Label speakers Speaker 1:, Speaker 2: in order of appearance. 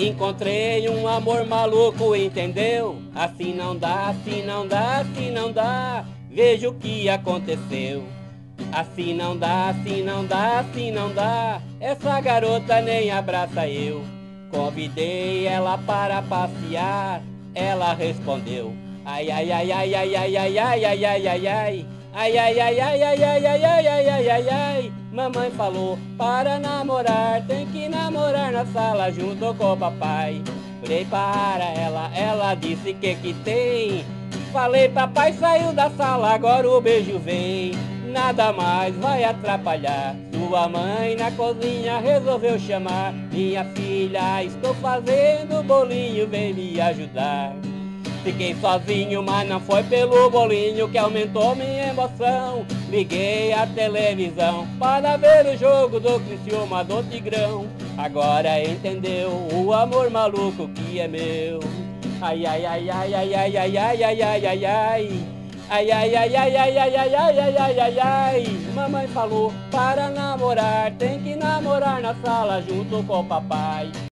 Speaker 1: Encontrei um amor maluco, entendeu? Assim não dá, assim não dá, assim não dá. Veja o que aconteceu. Assim não dá, assim não dá, assim não dá. Essa garota nem abraça eu. Convidei ela para passear. Ela respondeu: ai ai ai ai ai ai ai ai ai ai ai ai. Ai ai ai ai ai ai ai ai ai ai ai ai. Mamãe falou: para namorar tem que namorar na sala junto com o papai. Olhei para ela, ela disse que tem. Falei: papai saiu da sala, agora o beijo vem. Nada mais vai atrapalhar. Sua mãe na cozinha resolveu chamar. Minha filha, estou fazendo bolinho, vem me ajudar. Fiquei sozinho, mas não foi pelo bolinho que aumentou minha emoção. Liguei a televisão para ver o jogo do Criciúma do Tigrão. Agora entendeu o amor maluco que é meu. Ai ai ai ai ai ai ai ai ai ai ai ai. Ai ai ai ai ai ai ai ai ai ai ai ai. Mamãe falou: para namorar tem que namorar na sala junto com o papai.